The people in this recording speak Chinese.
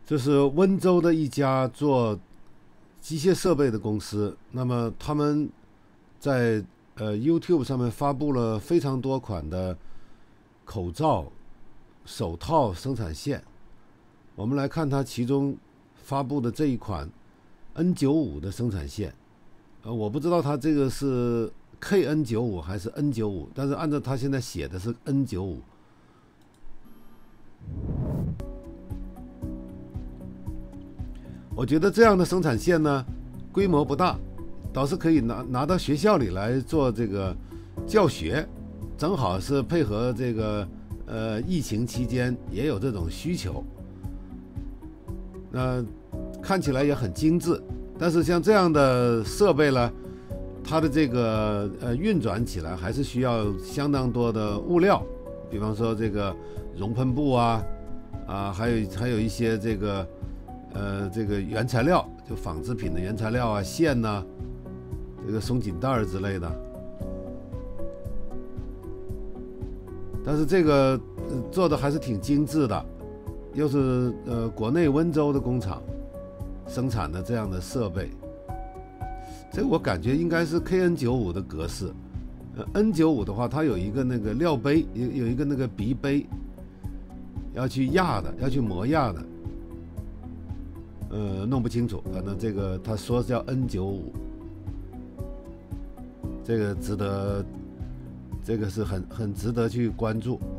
这是温州的一家做机械设备的公司，那么他们在YouTube 上面发布了非常多款的口罩、手套生产线。我们来看它其中发布的这一款 N95 的生产线，我不知道它这个是 KN95 还是 N95， 但是按照它现在写的是 N95。我觉得这样的生产线呢，规模不大，倒是可以拿到学校里来做这个教学，正好是配合这个疫情期间也有这种需求。那看起来也很精致，但是像这样的设备呢，它的这个运转起来还是需要相当多的物料，比方说这个熔喷布还有一些这个原材料，就纺织品的原材料线这个松紧带之类的。但是这个做的还是挺精致的，又是国内温州的工厂生产的这样的设备。这个我感觉应该是 KN95 的格式，N95 的话，它有一个那个料杯，有一个那个鼻杯，要去压的，要去磨压的。弄不清楚，反正这个他说叫 N95， 这个是很值得去关注。